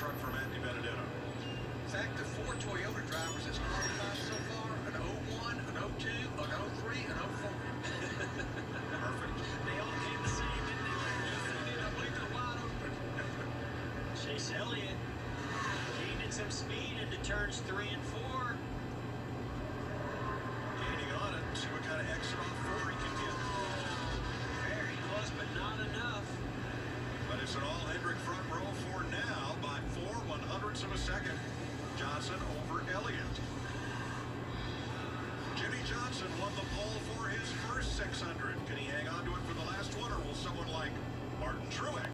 truck from Andy Benedetto. In fact, the 4 Toyota drivers that's qualified so far, an 01, an 02, an 03, an 04. Perfect. They all came the same, didn't they? I believe they're wide open. Chase Elliott gaining some speed into turns 3 and 4. Gaining on it. See what kind of exit on 4 he can get. Very close, but not enough. But it's an all Hendrick front row for now by 4/100ths of a second. Johnson over Elliott. Jimmy Johnson won the pole for his first 600. Can he hang on to it for the last one, or will someone like Martin Truex